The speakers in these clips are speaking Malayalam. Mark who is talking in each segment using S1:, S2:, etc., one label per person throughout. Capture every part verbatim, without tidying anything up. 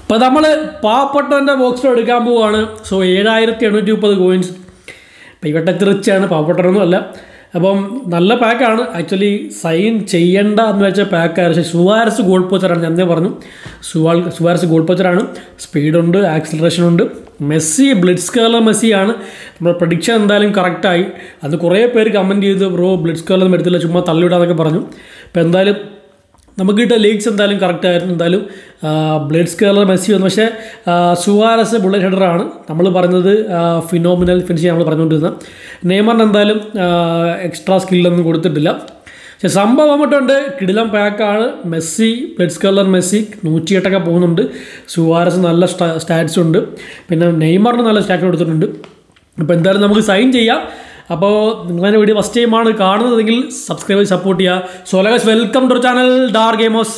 S1: അപ്പോൾ നമ്മൾ പാവപ്പെട്ടവൻ്റെ ബോക്സിൽ എടുക്കാൻ പോവുകയാണ്. സോ ഏഴായിരത്തി എണ്ണൂറ്റി മുപ്പത് കോയിൻസ്. ഇപ്പോൾ ഇവിടെ തിരിച്ചാണ്, പാവപ്പെട്ടവരൊന്നും അല്ല. അപ്പം നല്ല പാക്കാണ്. ആക്ച്വലി സൈൻ ചെയ്യേണ്ട എന്ന് വെച്ചാൽ പാക്കാണ്. പക്ഷേ സുവാരസ് ഗോൾ പോച്ചറാണ്. ഞാൻ പറഞ്ഞു സുവാൾ സുവാരസ് ഗോൾ പോച്ചറാണ്. സ്പീഡുണ്ട്, ആക്സിലറേഷൻ ഉണ്ട്. മെസ്സി ബ്ലിറ്റ്സ് കേർലർ മെസ്സിയാണ്. നമ്മുടെ പ്രഡിക്ഷൻ എന്തായാലും കറക്റ്റായി. അത് കുറേ പേര് കമൻറ്റ് ചെയ്ത് ബ്രോ ബ്ലിറ്റ്സ് കേർലർ എടുത്തില്ല, ചുമ്മാ തള്ളിവിടാന്നൊക്കെ പറഞ്ഞു. അപ്പോൾ എന്തായാലും നമുക്ക് കിട്ടിയ ലീഗ്സ് എന്തായാലും കറക്റ്റായിരുന്നു. എന്തായാലും ബ്ലിറ്റ്സ് കേർലർ മെസ്സി വന്നു. പക്ഷേ സുവാരസ് ബുള്ളറ്റ് ഹെഡറാണ് നമ്മൾ പറയുന്നത്. ഫിനോമിനൽ ഫിനിഷിംഗ് നമ്മൾ പറഞ്ഞുകൊണ്ടിരുന്നത്. നെയ്മറിന് എന്തായാലും എക്സ്ട്രാ സ്കില്ലൊന്നും കൊടുത്തിട്ടില്ല. പക്ഷേ സംഭവം വന്നിട്ടുണ്ട്, കിടിലം പാക്കാണ്. മെസ്സി ബ്ലിറ്റ്സ് കേർലർ മെസ്സി നൂറ്റിയെട്ടൊക്കെ പോകുന്നുണ്ട്. സുവാരസ് നല്ല സ്റ്റാ സ്റ്റാറ്റ്സ് ഉണ്ട്. പിന്നെ നെയ്മറിന് നല്ല സ്റ്റാറ്റ് കൊടുത്തിട്ടുണ്ട്. അപ്പോൾ എന്തായാലും നമുക്ക് സൈൻ ചെയ്യാം. അപ്പോൾ നിങ്ങളെ വീഡിയോ ഫസ്റ്റ് ടൈമാണ് കാണുന്നതെങ്കിൽ സബ്സ്ക്രൈബ് ചെയ്ത് സപ്പോർട്ട് ചെയ്യുക. So guys, welcome to channel Dar Gamers.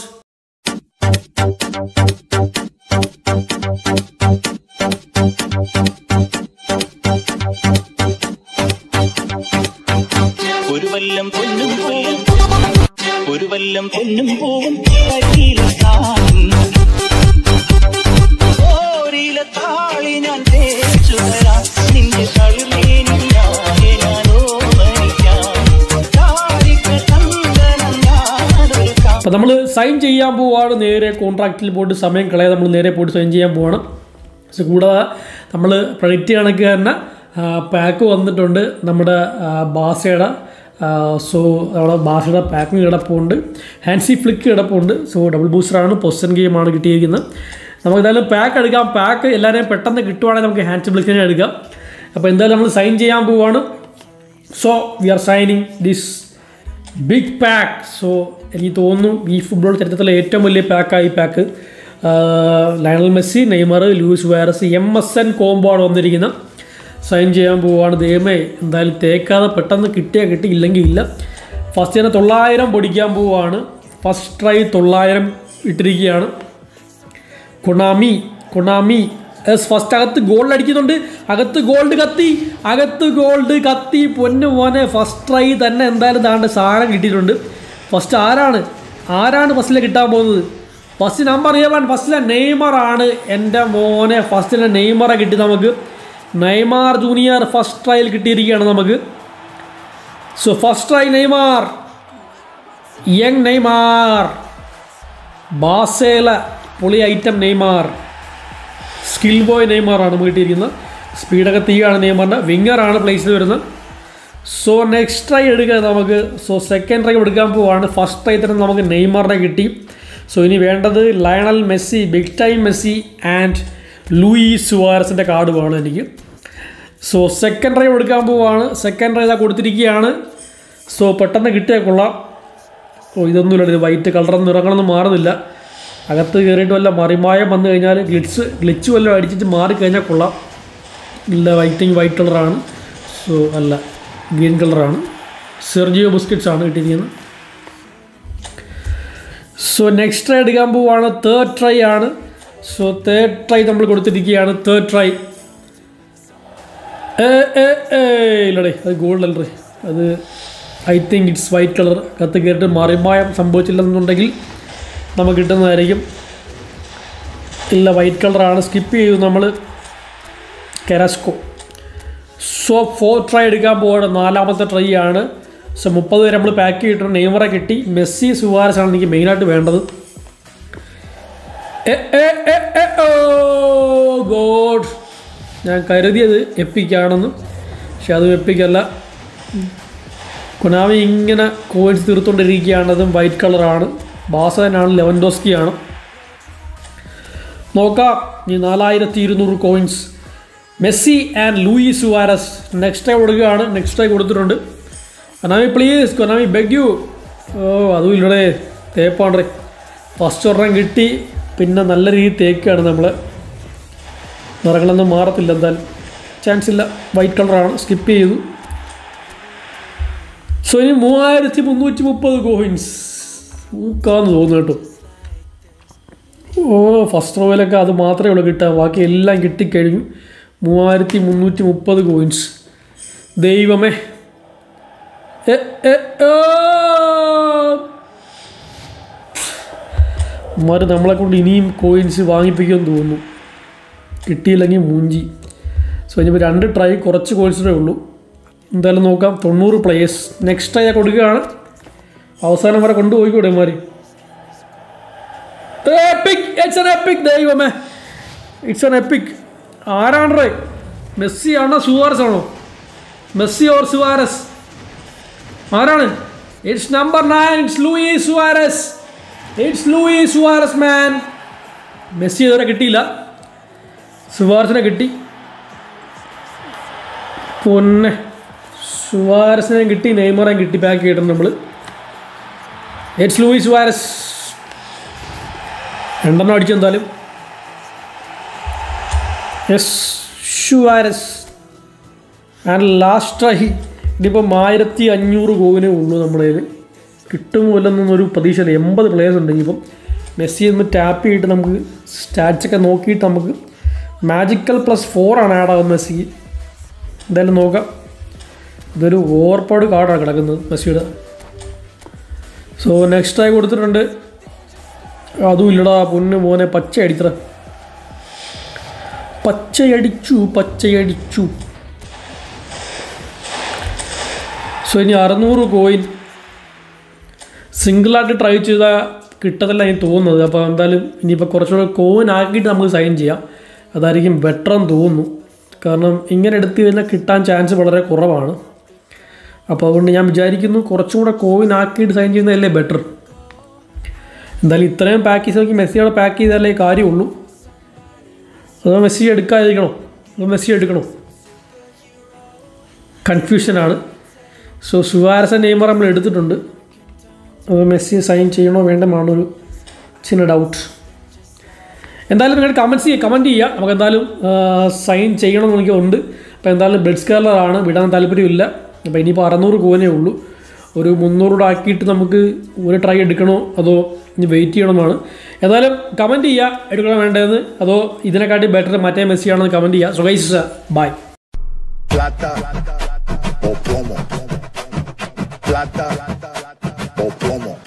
S2: ഒരു വല്ലം പൊന്നും പോവും, ഒരു വല്ലം പൊന്നും പോവും ഓരില താളി ഞാൻ തേച്ചു തരാം. നിന്റെ
S1: അപ്പോൾ നമ്മൾ സൈൻ ചെയ്യാൻ പോവുകയാണ്. നേരെ കോൺട്രാക്റ്റിൽ പോയിട്ട് സമയം കളയാതെ നമ്മൾ നേരെ പോയിട്ട് സൈൻ ചെയ്യാൻ പോവാണ്. പക്ഷെ കൂടാതെ നമ്മൾ പ്രൊഡിക്റ്റ് കണക്ക് തന്നെ പാക്ക് വന്നിട്ടുണ്ട് നമ്മുടെ ബാസയുടെ. സോ അവിടെ ബാസയുടെ പാക്കിങ് കിടപ്പുണ്ട്, ഹാൻസി ഫ്ലിക്ക് കിടപ്പുണ്ട്. സോ ഡബിൾ ബൂസ്റ്ററാണ്, പൊസൻ ഗെയിമാണ് കിട്ടിയിരിക്കുന്നത്. നമുക്ക് എന്തായാലും പാക്ക് എടുക്കാം. പാക്ക് എല്ലാവരെയും പെട്ടെന്ന് കിട്ടുവാണെങ്കിൽ നമുക്ക് ഹാൻസി ഫ്ലിക്കിനെ എടുക്കാം. അപ്പോൾ എന്തായാലും നമ്മൾ സൈൻ ചെയ്യാൻ പോവുകയാണ്. So we are signing this big pack. So എനിക്ക് തോന്നുന്നു ഈ ഫുട്ബോൾ ചരിത്രത്തിലെ ഏറ്റവും വലിയ പാക്കായി pack. Lionel Messi, Neymar, Luis Suarez, M S N combo ആണ് വന്നിരിക്കുന്നത്. സൈൻ ചെയ്യാൻ പോവുകയാണ്. ദൈവമേ എന്തായാലും തേക്കാതെ പെട്ടെന്ന് കിട്ടിയാൽ കിട്ടി, ഇല്ലെങ്കിൽ ഇല്ല. ഫസ്റ്റ് തന്നെ തൊള്ളായിരം പൊടിക്കാൻ പോവുകയാണ്. ഫസ്റ്റ് ട്രൈ തൊള്ളായിരം ഇട്ടിരിക്കുകയാണ്. കൊണാമി കൊണാമി എസ് ഫസ്റ്റ് അകത്ത് ഗോൾഡ് അടിക്കുന്നുണ്ട്. അകത്ത് ഗോൾഡ് കത്തി, അകത്ത് ഗോൾഡ് കത്തി. പൊന്നു മോനെ, ഫസ്റ്റ് ട്രൈ തന്നെ എന്തായാലും താണ്ട് സാധനം കിട്ടിയിട്ടുണ്ട്. ഫസ്റ്റ് ആരാണ് ആരാണ് ഫസ്റ്റിലെ കിട്ടാൻ പോകുന്നത്? ഫസ്റ്റ് നമ്പർ ഏവൻ ഫസ്റ്റിലെ നെയ്മറാണ്. എൻ്റെ മോനെ, ഫസ്റ്റിലെ നെയ്മറെ കിട്ടി നമുക്ക്. നെയ്മാർ ജൂനിയർ ഫസ്റ്റ് ട്രൈയിൽ കിട്ടിയിരിക്കുകയാണ് നമുക്ക്. So first try Neymar, young Neymar, ബാസേല പൊളി ഐറ്റം നെയ്മാർ, സ്കിൽ ബോയ് നെയ്മറാണ് നമുക്ക് കിട്ടിയിരിക്കുന്നത്. സ്പീഡൊക്കെ തീയാണ് നെയ്മറിൻ്റെ. വിങ്ങറാണ് പ്ലേസ് ചെയ്ത് വരുന്നത്. സോ നെക്സ്റ്റ് ട്രൈ എടുക്കുക നമുക്ക്. സോ സെക്കൻഡ് ട്രൈ എടുക്കാൻ പോവാണ്. ഫസ്റ്റ് ട്രൈ തന്നെ നമുക്ക് നെയ്മറിനെ കിട്ടി. സോ ഇനി വേണ്ടത് Lionel Messi, big time Messi and Luis സുവാരസിൻ്റെ കാർഡ് വേണം എനിക്ക്. സോ സെക്കൻഡ് ട്രൈ എടുക്കാൻ പോവാണ്. സെക്കൻഡ് ട്രൈ ഇതാ കൊടുത്തിരിക്കുകയാണ്. സോ പെട്ടെന്ന് കിട്ടിയാൽ കൊള്ളാം. ഓ ഇതൊന്നുമില്ല, ഇത് വൈറ്റ് കളറൊന്നും നിറങ്ങളൊന്നും മാറുന്നില്ല. അകത്ത് കയറിയിട്ട് വല്ല മറിമായം വന്നു കഴിഞ്ഞാൽ ഗ്ലിറ്റ്സ് ഗ്ലിച്ച് വല്ലതും അടിച്ചിട്ട് മാറിക്കഴിഞ്ഞാൽ കൊള്ളാം. ഇല്ല, വൈറ്റിങ് വൈറ്റ് കളറാണ്. സോ അല്ല, ഗ്രീൻ കളറാണ്. സെർജിയോ ബുസ്കറ്റ്സ് ആണ് കിട്ടിയിരിക്കുന്നത്. സോ നെക്സ്റ്റ് ട്രൈ എടുക്കാൻ പോവുകയാണ്. തേർഡ് ട്രൈ ആണ്. സോ തേർഡ് ട്രൈ നമ്മൾ കൊടുത്തിരിക്കുകയാണ്. തേർഡ് ട്രൈ ഏ ഏ ഏ ഇല്ലടേ, അത് ഗോൾഡ് അല്ലേ, അത് I think it's white colour. കത്ത് കയറിയിട്ട് മറിമായം സംഭവിച്ചില്ലെന്നുണ്ടെങ്കിൽ നമുക്ക് കിട്ടുന്നതായിരിക്കും. ഇല്ല, വൈറ്റ് കളറാണ്. സ്കിപ്പ് ചെയ്തു നമ്മൾ. കെരാസ്കോ. സോ ഫോർ ട്രൈ എടുക്കാൻ പോവാണ്. നാലാമത്തെ ട്രൈ ആണ്. സോ മുപ്പത് വരെ നമ്മൾ പാക്ക് ചെയ്തിട്ടുണ്ട്. നെയ്മറെ കിട്ടി. മെസ്സി സുവാരസാണ് എനിക്ക് മെയിനായിട്ട് വേണ്ടത്. ഗോഡ്, ഞാൻ കരുതിയത് എപ്പിക്കാണെന്ന്, പക്ഷെ അത് എപ്പിക്കല്ല. കൊനാമി ഇങ്ങനെ കോയിൻസ് തീർത്തുകൊണ്ടിരിക്കുകയാണതും വൈറ്റ് കളറാണ്. ബാസനാണ്, ലെവൻഡോസ്കിയാണ്. നോക്കാം. ഈ നാലായിരത്തി ഇരുന്നൂറ് coins Messi and Luis Suarez. Next time കൊടുക്കുകയാണ്. നെക്സ്റ്റ് ടൈം കൊടുത്തിട്ടുണ്ട്. Konami please, Konami beg you. ഓ അതും ഇല്ലടേ, തേപ്പാണ്ടേ. ഫസ്റ്റ് ഒരെണ്ണം കിട്ടി, പിന്നെ നല്ല രീതിയിൽ തേക്കുകയാണ് നമ്മൾ. നിറങ്ങളൊന്നും മാറത്തില്ല, എന്തായാലും ചാൻസ് ഇല്ല. വൈറ്റ് കളറാണ്. സ്കിപ്പ് ചെയ്തു. സോ ഇനി മൂവായിരത്തി മുന്നൂറ്റി മുപ്പത് കോയിൻസ് ഊക്കാന്ന് തോന്നുന്നു കേട്ടോ. ഓ ഫസ്റ്റ് റോയിലൊക്കെ അത് മാത്രമേ ഉള്ളൂ കിട്ടുക, ബാക്കി എല്ലാം കിട്ടിക്കഴിഞ്ഞു. മൂവായിരത്തി മുന്നൂറ്റി മുപ്പത് കോയിൻസ്. ദൈവമേ, അമ്മമാർ നമ്മളെ കൊണ്ട് ഇനിയും കോയിൻസ് വാങ്ങിപ്പിക്കുമെന്ന് തോന്നുന്നു. കിട്ടിയില്ലെങ്കിൽ മൂഞ്ചി. സോ ഇനിയിപ്പോൾ രണ്ട് ട്രൈ കുറച്ച് കോയിൻസിനേ ഉള്ളൂ. എന്തായാലും നോക്കാം. തൊണ്ണൂറ് പ്ലേയേഴ്സ് നെക്സ്റ്റ് ട്രൈ കൊടുക്കുകയാണ്. അവസാനം വരെ കൊണ്ടുപോയിക്കൂടെ അമ്മമാർ. Epic, it's an epic. ദൈവമേ, ഇറ്റ്സ് ആൻ എപ്പിക്. ആരാണ് റേ? മെസ്സി ആണോ സുവാരസ് ആണോ? Messi or Suarez? ആരാണ്? It's number nine. It's Luis Suarez. It's Luis Suarez man. Messi ഇതുവരെ കിട്ടിയില്ല, സുവാരസിനെ കിട്ടി. പൊന്നെ, സുവാരസിനെയും കിട്ടി, നെയ്മറേയും കിട്ടി. പാക്ക് ചെയ്തിട്ടുണ്ട് നമ്മൾ. It's Luis Suarez. രണ്ടെണ്ണം അടിച്ചെന്തായാലും. Yes, Suarez. And last try. ഇനിയിപ്പം ആയിരത്തി അഞ്ഞൂറ് കോവിനേ ഉള്ളൂ നമ്മുടെ കയ്യിൽ. കിട്ടുമോ ഇല്ലെന്നൊരു പ്രതീക്ഷയില്ല. എൺപത് പ്ലേയേഴ്സ് ഉണ്ട്. ഇനിയിപ്പം മെസ്സി ഒന്ന് ടാപ്പ് ചെയ്തിട്ട് നമുക്ക് സ്റ്റാറ്റ്സൊക്കെ നോക്കിയിട്ട് നമുക്ക് മാജിക്കൽ പ്ലസ് ഫോറാണ് ആഡ് ആകുന്നത് മെസ്സിക്ക്. എന്തായാലും നോക്കാം. ഇതൊരു ഓവർപൗഡ് കാർഡാണ് കിടക്കുന്നത് മെസ്സിയുടെ. സോ നെക്സ്റ്റ് ആയി കൊടുത്തിട്ടുണ്ട്. അതും ഇല്ലടാ പൊന്ന് മോനെ. പച്ചയടിത്ര പച്ചയടിച്ചു പച്ചയടിച്ചു. സോ ഇനി അറുന്നൂറ് കോയിൻ സിംഗിളായിട്ട് ട്രൈ ചെയ്താൽ കിട്ടത്തില്ല എനിക്ക് തോന്നുന്നത്. അപ്പോൾ എന്തായാലും ഇനിയിപ്പോൾ കുറച്ചുകൂടെ കോയിൻ ആക്കിയിട്ട് നമുക്ക് സൈൻ ചെയ്യാം. അതായിരിക്കും ബെറ്റർ എന്ന് തോന്നുന്നു. കാരണം ഇങ്ങനെ എടുത്തു കഴിഞ്ഞാൽ കിട്ടാൻ ചാൻസ് വളരെ കുറവാണ്. അപ്പോൾ അതുകൊണ്ട് ഞാൻ വിചാരിക്കുന്നു കുറച്ചും കൂടെ കോയിൻ ആക്കിയിട്ട് സൈൻ ചെയ്യുന്നതല്ലേ ബെറ്റർ. എന്തായാലും ഇത്രയും പാക്കേജ് നോക്കി മെസ്സിയോടെ പാക്ക് ചെയ്താലേ കാര്യമുള്ളൂ. അതോ മെസ്സി എടുക്കാതിരിക്കണോ? അതോ മെസ്സി എടുക്കണോ? കൺഫ്യൂഷനാണ്. സോ സുവാരസ് നെയ്മർ നമ്മൾ എടുത്തിട്ടുണ്ട്. അതോ മെസ്സി സൈൻ ചെയ്യണോ വേണ്ടമാണൊരു ചിന്ന ഡൗട്ട്. എന്തായാലും നിങ്ങൾ കമൻസ് ചെയ്യുക കമൻറ്റ് ചെയ്യുക. നമുക്ക് എന്തായാലും സൈൻ ചെയ്യണമെന്ന് എനിക്കുണ്ട്. അപ്പോൾ എന്തായാലും ബ്ലഡ് സ്കാലറാണ്, വിടാൻ താല്പര്യമില്ല. അപ്പോൾ ഇനിയിപ്പോൾ അറുന്നൂറ് കോയിനേ ഉള്ളൂ. ഒരു മുന്നൂറൂടെ ആക്കിയിട്ട് നമുക്ക് ഒരു ട്രൈ എടുക്കണോ അതോ ഇനി വെയിറ്റ് ചെയ്യണമെന്നാണ്. എന്തായാലും കമൻറ്റ് ചെയ്യുക എടുക്കണോ വേണ്ടതെന്ന്, അതോ ഇതിനെക്കാട്ടി ബെറ്റർ മറ്റേ മെസ്സി ആണെന്ന് കമൻറ്റ് ചെയ്യുക. So guys, bye.
S3: Plata o plomo. Plata o plomo.